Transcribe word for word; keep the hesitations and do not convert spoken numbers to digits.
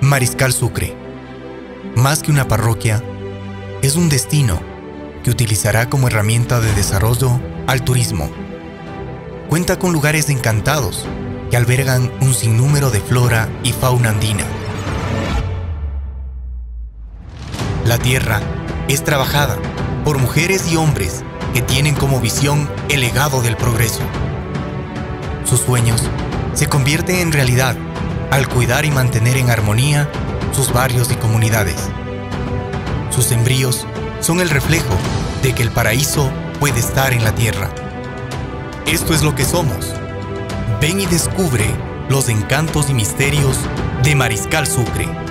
Mariscal Sucre, más que una parroquia, es un destino que utilizará como herramienta de desarrollo al turismo. Cuenta con lugares encantados que albergan un sinnúmero de flora y fauna andina. La tierra es trabajada por mujeres y hombres que tienen como visión el legado del progreso. Sus sueños se convierten en realidad al cuidar y mantener en armonía sus barrios y comunidades. Sus sembríos son el reflejo de que el paraíso puede estar en la tierra. Esto es lo que somos. Ven y descubre los encantos y misterios de Mariscal Sucre.